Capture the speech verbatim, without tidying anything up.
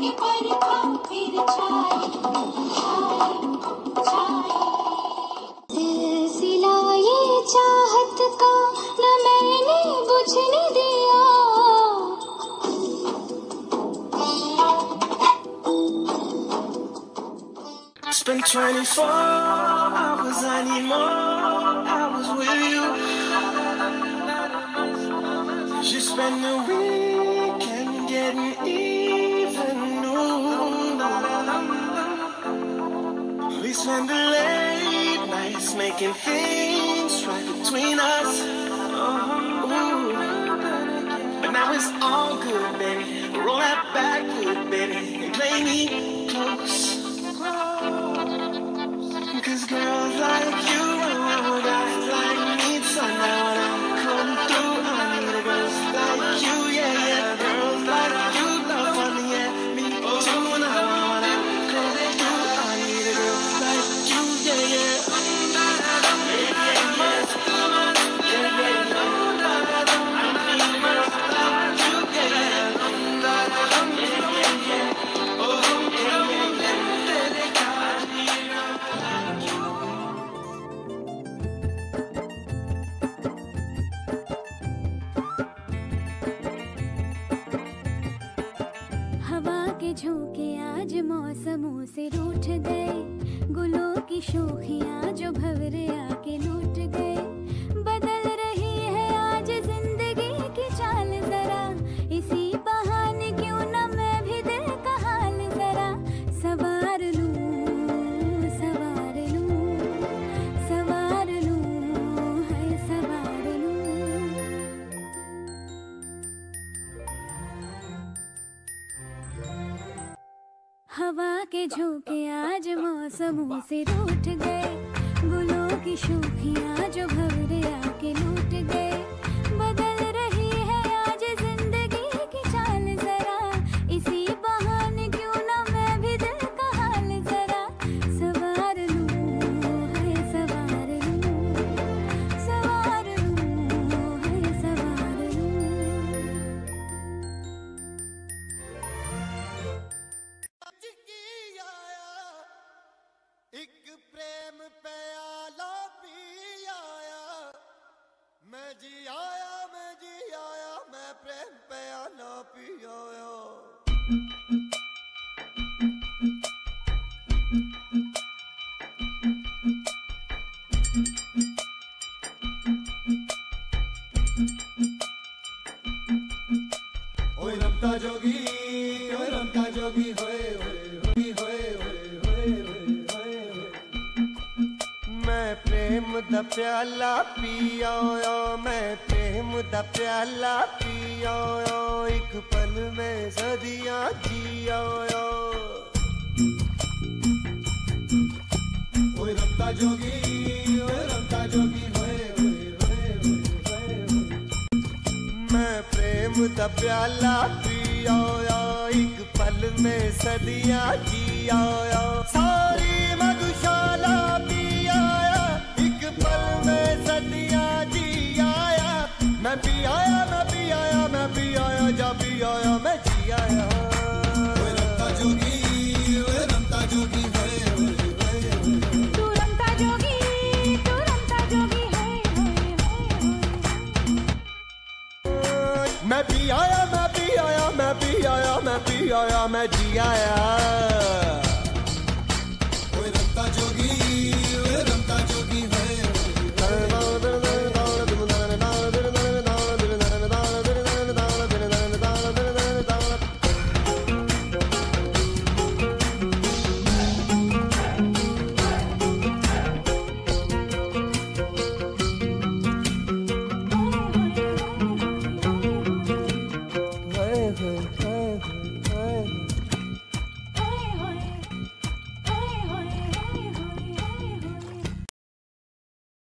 चाहत का न मैंने बुझने दिया। Spent twenty-four hours, I need more hours with you. She spent the weekend getting even new. We spent the late nights making things right between us. Ooh. But now it's all good, baby. Roll that back good, baby, and play me close. Cause girls like you, guys like me, so now when I'm coming through, I need a girls like you, yeah, yeah. Girls like you, love on me, yeah, me too. Now when I'm coming through, I need a girl like you, yeah, yeah. हवा के झोंके आज मौसमों से रूठ गए, गुलों की शोखियां जो भंवरे आके लूट गए। बदल रही है आज जिंदगी की चाल जरा, इसी बहाने क्यों न मैं भी दिल का हाल जरा सवार लूं, सवार लूं, सवार लूं, है सवार लूं। हवा के झोंके आज मौसमों से रूठ गए, गुलों की शोखियां जो भंवरे आके लूट गए। बदल रही है आज जिंदगी की चाल जरा, इसी बहाने क्यों ना मैं भी दिल का हाल जरा सवार लूं, है सवार लूं, सवार लूं, है सवार लूं। एक प्रेम प्याला पी आया, मैं जी आया, मैं जी आया, मैं प्रेम प्याला पी आया। ओए रमता जोगी, ओए रमता जोगी, होए होए होए होए होए होए। मैं प्रेम दा प्याला पी आया, मैं प्रेम दा प्याला पी आया, एक पल में सदियां जी आया। ओए रमता जोगी, ओए रमता जोगी, होए होए होए होए होए। मैं प्रेम दा प्याला पी आया, एक पल में सदियां जी आया। सारी मधुशाला पी आया, एक पल में सदियां जी आया। मैं भी आया, मैं भी आया, मैं भी आया, जा भी आया, मैं जी आया। ओए रमता जोगी, ओए रमता जोगी, होए होए होए होए। तू रमता जोगी, तू रमता जोगी, होए होए होए। मैं भी आया, मैं भी आया, मैं भी आया, मैं भी आया, मैं जी आया।